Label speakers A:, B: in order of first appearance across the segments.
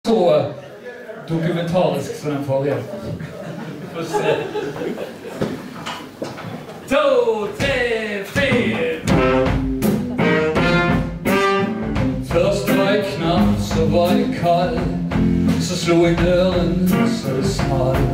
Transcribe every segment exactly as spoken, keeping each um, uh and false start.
A: Så dokumentarisk som den forrige. Få se. To, tre, fire. Først var jeg knap, så var jeg kald. Så slog jeg døren, så det smalt.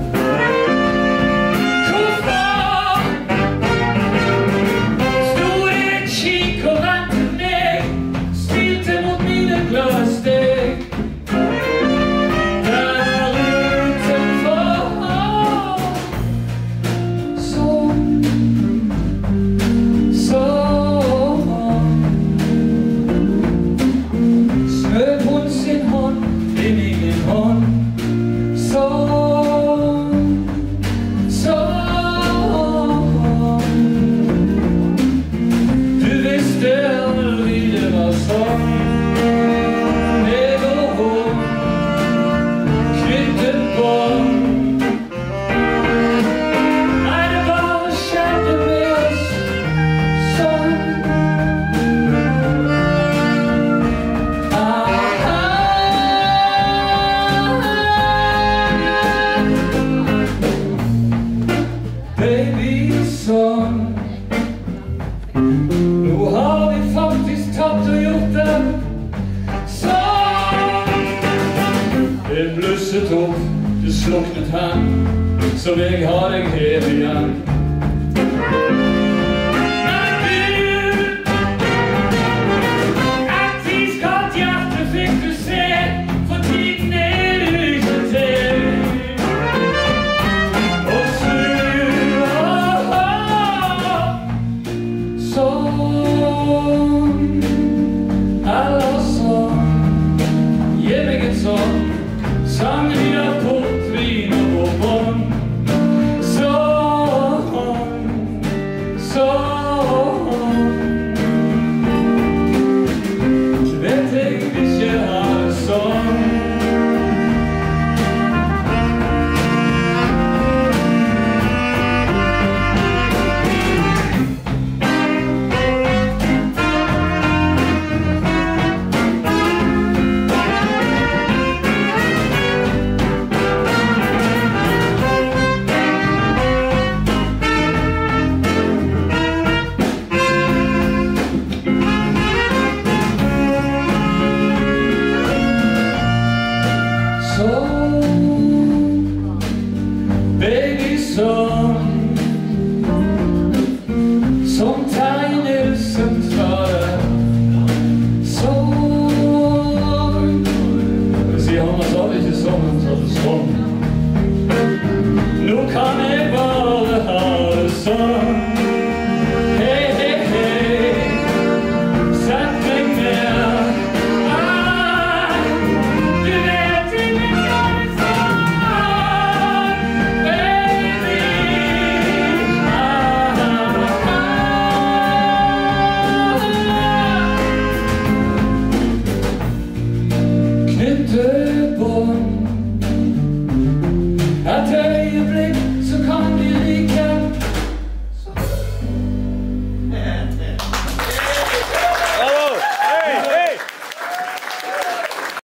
A: Nu har vi faktisk tabt og gjort det. Så det blusset opp, det sluknet hen, så vil jeg ha deg her igjen. Sangen i der portvin og bourbon. Sånn, sånn. Så vet jeg ikke ha det sånn. Baby song, som tegner sentrale sånn. Jeg sier han sa det ikke sånn, han sa det sånn. Nå kan jeg bare ha det sånn. Hei, hei, hei, sett meg ned. Knyttebånd.